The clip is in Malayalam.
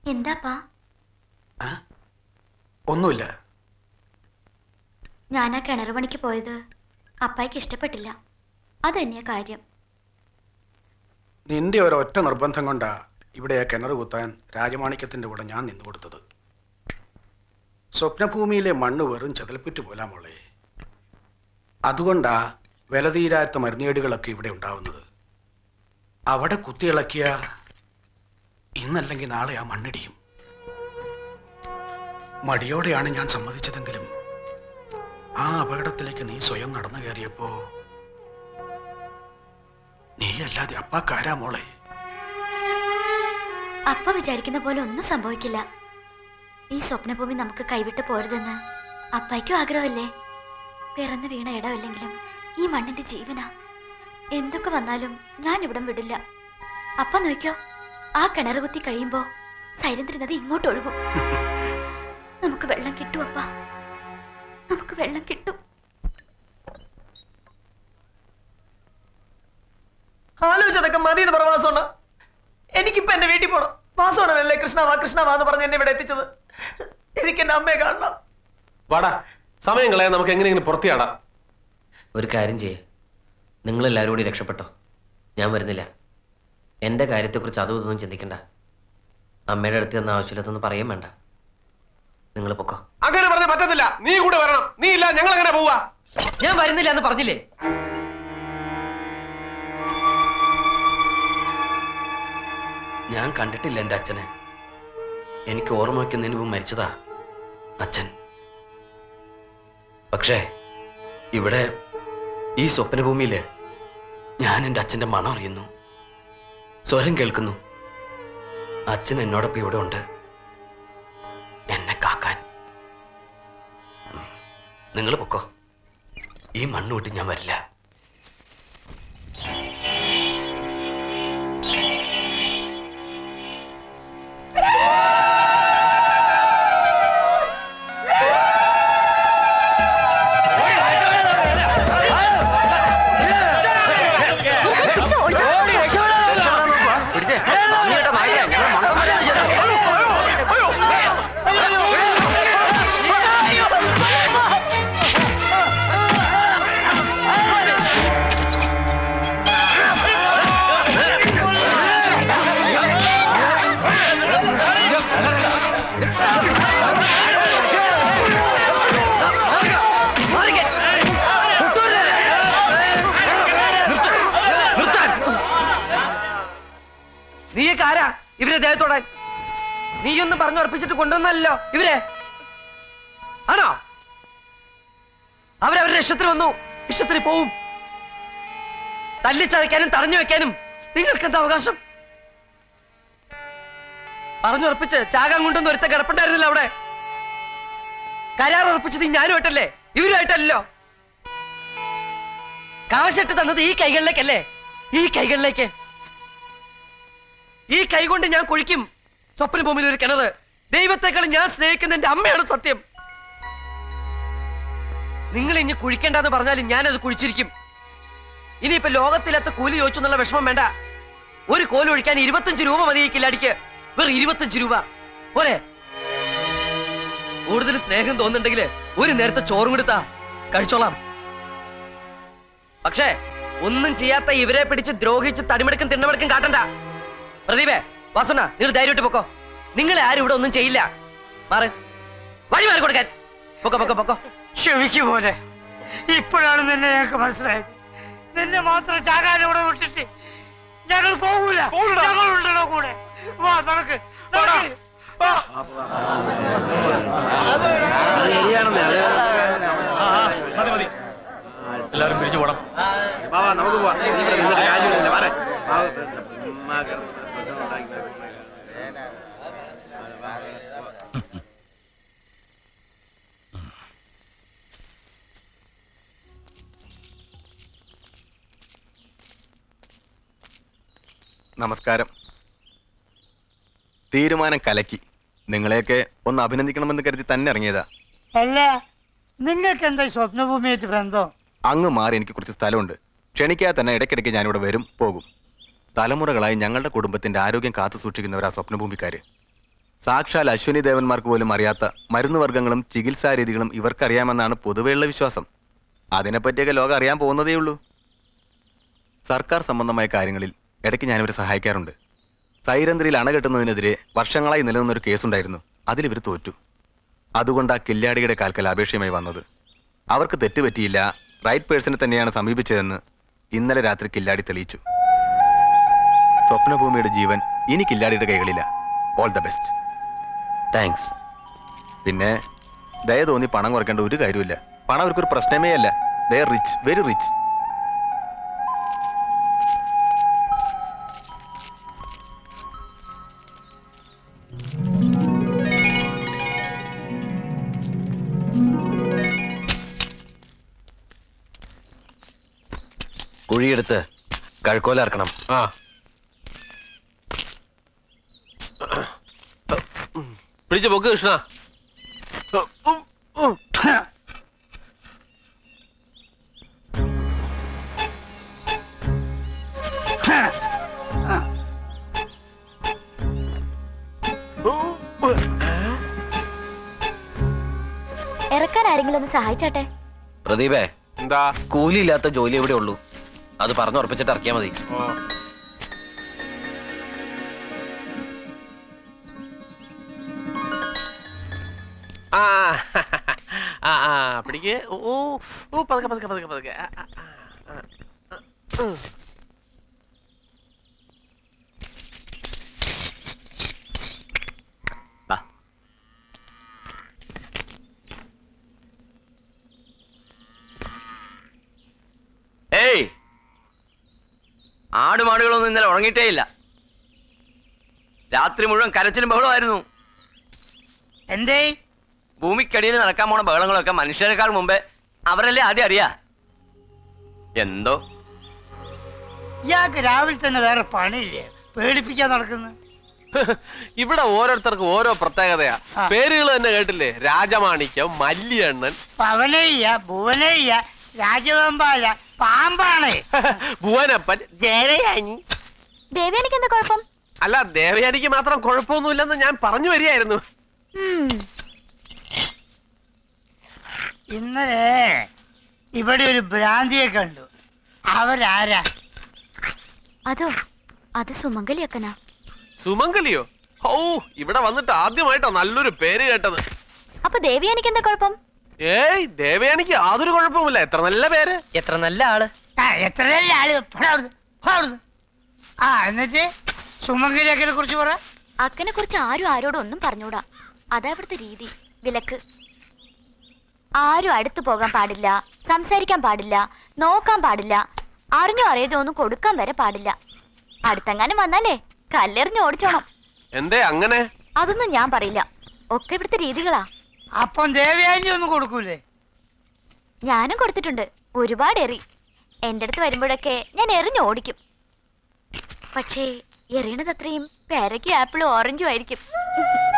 എന്താപ്പാ? ഒന്നുമില്ല. ഞാൻ ആ കിണർ പണിക്ക് പോയത് അപ്പായ്ക്ക് ഇഷ്ടപ്പെട്ടില്ല. അതന്നെയാ കാര്യം. നിന്റെ ഒരൊറ്റ നിർബന്ധം കൊണ്ടാ ഇവിടെ ആ കിണർ കുത്താൻ രാജമാണിക്യത്തിന്റെ കൂടെ ഞാൻ നിന്നു കൊടുത്തത്. സ്വപ്നഭൂമിയിലെ മണ്ണ് വെറും ചതൽപ്പുറ്റ് പോലാ മോളെ. അതുകൊണ്ടാ വില തീരാത്ത മരുന്നേടുകളൊക്കെ ഇവിടെ ഉണ്ടാവുന്നത്. അവിടെ കുത്തിയിളക്കിയ ഇന്നല്ലെങ്കിൽ നാളെ ആ മണ്ണിടിയും. മടിയോടെയാണ് ഞാൻ സമ്മതിച്ചതെങ്കിലും ആ അപകടത്തിലേക്ക് നീ സ്വയം നടന്നു കയറിയപ്പോ നീ അല്ലാതെ അപ്പാക്കാരാ മോളെ. അപ്പ വിചാരിക്കുന്ന പോലെ ഒന്നും സംഭവിക്കില്ല. ഈ സ്വപ്നഭൂമി നമുക്ക് കൈവിട്ട് പോരുതെന്ന് അപ്പായ്ക്കും ആഗ്രഹമല്ലേ? പിറന്നു വീണ ഇടമല്ലെങ്കിലും ഈ മണ്ണിന്റെ ജീവനാ. എന്തൊക്കെ വന്നാലും ഞാൻ ഇവിടം വിടില്ല. അപ്പ നോക്കിയോ, ആ കിണർ കുത്തി കഴിയുമ്പോ സൈലന്ത്രി നദി ഇങ്ങോട്ട് ഒഴുകും. നമുക്ക് വെള്ളം കിട്ടും അപ്പ, നമുക്ക് വെള്ളം കിട്ടും. ആലോചിച്ചതൊക്കെ മതി എന്ന് പറഞ്ഞ വാസോണ. എനിക്കിപ്പോ എന്റെ വീട്ടിൽ പോണം. വാസോണല്ലേ കൃഷ്ണവാ കൃഷ്ണവാ എന്ന് പറഞ്ഞ് എന്നെ ഇവിടെ എത്തിച്ചത്. എനിക്ക് എന്റെ അമ്മയെ കാണണം. വാടാ, സമയം കളയാൻ നമുക്ക് എങ്ങനെയെങ്കിലും പുറത്തിയാടാം. ഒരു കാര്യം ചെയ്യേ, നിങ്ങളെല്ലാവരും കൂടി രക്ഷപ്പെട്ടോ. ഞാൻ വരുന്നില്ല. എൻ്റെ കാര്യത്തെക്കുറിച്ച് അതും ഇതൊന്നും ചിന്തിക്കണ്ട. അമ്മയുടെ അടുത്ത് തന്ന ആവശ്യമില്ലാത്തൊന്നും പറയാൻ വേണ്ട. നിങ്ങൾ പൊക്കോ. അങ്ങനെ പറഞ്ഞ പറ്റത്തില്ല. നീ കൂടെ വരണം. നീ ഇല്ല ഞങ്ങൾ എങ്ങനെ പോവാ? ഞാൻ വരുന്നില്ല എന്ന് പറഞ്ഞില്ലേ? ഞാൻ കണ്ടിട്ടില്ല എൻ്റെ അച്ഛനെ. എനിക്ക് ഓർമ്മ വയ്ക്കുന്നതിന് മുമ്പ് മരിച്ചതാ അച്ഛൻ. പക്ഷേ ഇവിടെ ഈ സ്വപ്നഭൂമിയില് ഞാൻ എൻ്റെ അച്ഛൻ്റെ മണം അറിയുന്നു, സ്വരം കേൾക്കുന്നു. അച്ഛൻ എന്നോടൊപ്പം ഇവിടെ ഉണ്ട്, എന്നെ കാക്കാൻ. നിങ്ങൾ പൊക്കോ. ഈ മണ്ണ് വിട്ട് ഞാൻ വരില്ല. ഇവരെ ദേഹത്തോടാൻ നീയൊന്നും പറഞ്ഞുറപ്പിച്ചിട്ട് കൊണ്ടുവന്നല്ലോ ഇവരെ. ആണോ? അവരവരുടെ ഇഷ്ടത്തിന് വന്നു, ഇഷ്ടത്തിന് പോവും. തല്ലിച്ചതയ്ക്കാനും തടഞ്ഞു വെക്കാനും നിങ്ങൾക്ക് എന്താ അവകാശം? പറഞ്ഞുറപ്പിച്ച് ചാകാൻ കൊണ്ടൊന്നും ഒരുത്ത കിടപ്പുണ്ടായിരുന്നില്ല അവിടെ. കരാർ ഉറപ്പിച്ചത് ഞാനുമായിട്ടല്ലേ, ഇവരുമായിട്ടല്ലോ. കാശിട്ട് തന്നത് ഈ കൈകളിലേക്കല്ലേ, ഈ കൈകളിലേക്ക്. ഈ കൈ കൊണ്ട് ഞാൻ കുഴിക്കും സ്വപ്നഭൂമിയിൽ ഒരു കിണറ്. ദൈവത്തെക്കാളും ഞാൻ സ്നേഹിക്കുന്ന എന്റെ അമ്മയാണ് സത്യം. നിങ്ങൾ ഇനി കുഴിക്കേണ്ടെന്ന് പറഞ്ഞാലും ഞാനത് കുഴിച്ചിരിക്കും. ഇനിയിപ്പോ ലോകത്തിലത്തെ കൂലി ചോദിച്ചു എന്നുള്ള വിഷമം വേണ്ട. ഒരു കോല് ഒഴിക്കാൻ 25 രൂപ മതി ഈ കില്ലാടിക്ക്. വെറും 25 രൂപ പോരെ? കൂടുതൽ സ്നേഹം തോന്നുന്നുണ്ടെങ്കിൽ ഒരു നേരത്തെ ചോറും കൊടുത്താ കഴിച്ചോളാം. പക്ഷേ ഒന്നും ചെയ്യാത്ത ഇവരെ പിടിച്ച് ദ്രോഹിച്ച് തടിമെടുക്കും തിണ്ണമെടുക്കും കാട്ടണ്ട. പ്രദീപേ, വാസുണ്ണ, നിങ്ങൾ ധൈര്യമായിട്ട് പൊക്കോ. നിങ്ങളെ ആരും ഇവിടെ ഒന്നും ചെയ്യില്ല. മാറ്, വഴി മാറി കൊടുക്കാൻ. പൊക്കോ പൊക്കോ പൊക്കോ. ക്ഷമിക്കും പോലെ, ഇപ്പോഴാണ് നിന്നെ ഞങ്ങൾക്ക് മനസ്സിലായത്. നിന്നെ മാത്രം ചാകാൻ ഇവിടെ വിട്ടിട്ട് ഞങ്ങൾ പോകൂല. ഞങ്ങളുണ്ടല്ലോ കൂടെ. വാ നടക്ക്. എല്ലാവരും പിരിഞ്ഞു പോണം. നമുക്ക് പോവാം. നമസ്കാരം. തീരുമാനം കലക്കി. നിങ്ങളെയൊക്കെ ഒന്ന് അഭിനന്ദിക്കണമെന്ന് കരുതി തന്നെ ഇറങ്ങിയതാ. അല്ല, നിങ്ങൾക്ക് എന്താ സ്വപ്നഭൂമിയായിട്ട് ബന്ധം? അങ്ങ് മാറി എനിക്ക് കുറച്ച് സ്ഥലമുണ്ട്. ക്ഷണിക്കാതെ തന്നെ ഇടയ്ക്കിടയ്ക്ക് ഞാനിവിടെ വരും പോകും. തലമുറകളായി ഞങ്ങളുടെ കുടുംബത്തിന്റെ ആരോഗ്യം കാത്തു സൂക്ഷിക്കുന്നവരാ സ്വപ്നഭൂമിക്കാര്. സാക്ഷാൽ അശ്വിനി ദേവന്മാർക്ക് പോലും അറിയാത്ത മരുന്ന് വർഗ്ഗങ്ങളും ചികിത്സാ രീതികളും ഇവർക്കറിയാമെന്നാണ് പൊതുവെയുള്ള വിശ്വാസം. അതിനെപ്പറ്റിയൊക്കെ ലോകം അറിയാൻ പോകുന്നതേ ഉള്ളൂ. സർക്കാർ സംബന്ധമായ കാര്യങ്ങളിൽ ഇടയ്ക്ക് ഞാനിവരെ സഹായിക്കാറുണ്ട്. സൈരന്ധ്രിയിൽ അണ കെട്ടുന്നതിനെതിരെ വർഷങ്ങളായി നിലനിന്നൊരു കേസുണ്ടായിരുന്നു. അതിലിവർ തോറ്റു. അതുകൊണ്ട് ആ കില്ലാടിയുടെ കാൽക്കൽ അപേക്ഷയുമായി വന്നത്. അവർക്ക് തെറ്റുപറ്റിയില്ല, റൈറ്റ് പേഴ്സണെ തന്നെയാണ് സമീപിച്ചതെന്ന് ഇന്നലെ രാത്രി കില്ലാടി തെളിയിച്ചു. സ്വപ്നഭൂമിയുടെ ജീവൻ ഇനി കില്ലാടിയുടെ കൈകളില്ല. All the best. താങ്ക്സ്. പിന്നെ ദയ തോന്നി പണം കുറയ്ക്കേണ്ട ഒരു കാര്യമില്ല. പണം അവർക്കൊരു പ്രശ്നമേ അല്ല. They are rich, very rich. കുഴിയെടുത്ത് കഴുക്കോലിറക്കണം. ആ പിടിച്ചു പൊക്ക് കൃഷ്ണ. ഇറക്കാൻ ആരെങ്കിലും ഒന്ന് സഹായിച്ചാട്ടെ. പ്രദീപേ, എന്താ? കൂലിയില്ലാത്ത ജോലി എവിടെ ഉള്ളൂ? അത് പറഞ്ഞുറപ്പിച്ചിട്ട് ഇറക്കിയാ മതി. ആ ആ ആ പിടിക്ക്. ഓ ഓ പതുക്കെ പതുക്കെ പതുക്കെ പതുക്കെ. ഏയ്, ആടുമാടുകളൊന്നും ഇന്നലെ ഉറങ്ങിയിട്ടേ ഇല്ല. രാത്രി മുഴുവൻ കരച്ചിലും ബഹളമായിരുന്നു. എന്തേ? ഭൂമിക്കടിയിൽ നടക്കാൻ പോണ ബഹളങ്ങളൊക്കെ മനുഷ്യരെക്കാൾ മുമ്പേ അവരല്ലേ ആദ്യം അറിയാ. എന്തോ ഇയാൾക്ക് രാവിലെ തന്നെ വേറെ പണിയില്ലേ? പേടിപ്പിക്കാൻ നടക്കുന്നു. ഇവിടെ ഓരോരുത്തർക്കും ഓരോ പ്രത്യേകതയാ. പേരുകൾ തന്നെ കേട്ടില്ലേ? രാജമാണിക്യം, മല്ലിയണ്ണൻ, പവനയ്യ, ഭുവനയ്യ, രാജവെമ്പാല, പാമ്പാണ്, ഭുവനപ്പൻ, ജയയാനി. ദേവയാനിക്ക് എന്താ കുഴപ്പം? അല്ല, ദേവയാനിക്ക് മാത്രം കുഴപ്പമൊന്നുമില്ലെന്ന് ഞാൻ പറഞ്ഞു വരികയായിരുന്നു. ഇന്നലെ ഇവിടെ ഒരു ഭ്രാന്തിയെ കണ്ടു. അവരാരാ? അത് സുമംഗലിയക്കനാ. സുമംഗലിയോ? ഓ, ഇവിടെ വന്നിട്ട് ആദ്യമായിട്ടോ നല്ലൊരു പേര് കേട്ടത്. അപ്പൊ ദേവയാനിക്ക് എന്താ കുഴപ്പം? ഏയ്, ദേവയാനിക്ക് യാതൊരു കുഴപ്പമില്ല. എത്ര നല്ല പേര്, എത്ര നല്ല ആള്. എത്ര നല്ല ആള്. എന്നിട്ട് സുമംഗലിയക്കനെ കുറിച്ച് പറ. അക്കനെ കുറിച്ച് ആരും ആരോടും ഒന്നും പറഞ്ഞൂടാ. അതാ ഇവിടുത്തെ രീതി. വിലക്ക്. ആരും അടുത്തു പോകാൻ പാടില്ല, സംസാരിക്കാൻ പാടില്ല, നോക്കാൻ പാടില്ല, അറിഞ്ഞോ അറിയാതോ ഒന്നും കൊടുക്കാൻ വരെ പാടില്ല. അടുത്തെങ്ങാനും വന്നാലേ കല്ലെറിഞ്ഞ് ഓടിച്ചോണം. എന്തേ അങ്ങനെ? അതൊന്നും ഞാൻ പറയില്ല. ഒക്കെ ഇവിടുത്തെ രീതികളാ. അപ്പം ദേവയാനി ഒന്നും കൊടുക്കൂലേ? ഞാനും കൊടുത്തിട്ടുണ്ട്. ഒരുപാട് എറി. എന്റെ അടുത്ത് വരുമ്പോഴൊക്കെ ഞാൻ എറിഞ്ഞ് ഓടിക്കും. പക്ഷേ എറിയണത് അത്രയും പേരയ്ക്കും ആപ്പിളും ഓറഞ്ചും ആയിരിക്കും.